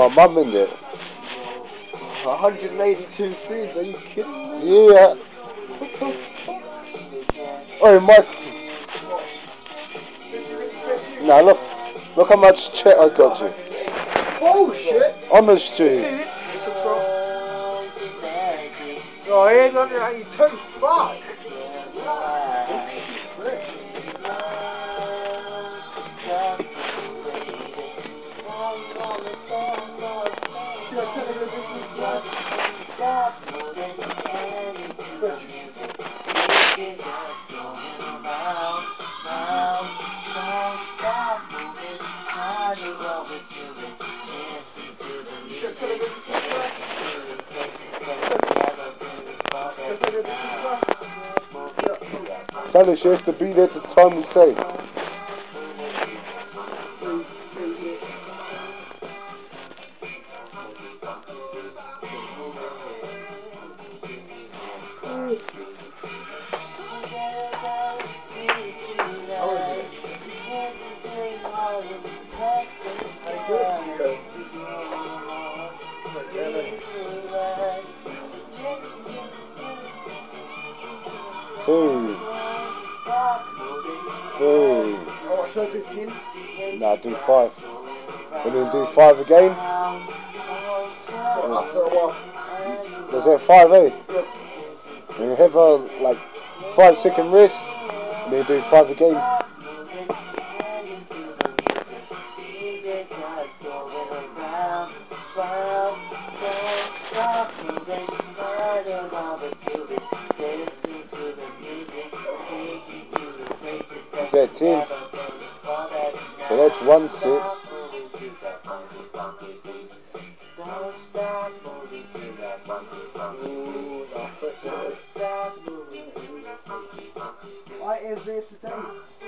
my mum in it. 182 threes, are you kidding me? Yeah. Oi, Mike. Now look how much chat I got you. Bullshit! On the street. Oh, he is 182. Fuck! Tell her she has to be there at the time we say. Two. Oh, should I do 10? Nah, do 5. And then do 5 again. After a while. Does that 5, eh? And you have a like 5-second rest. And then do 5 again. Is that 10? So that's 1 set. I am there today.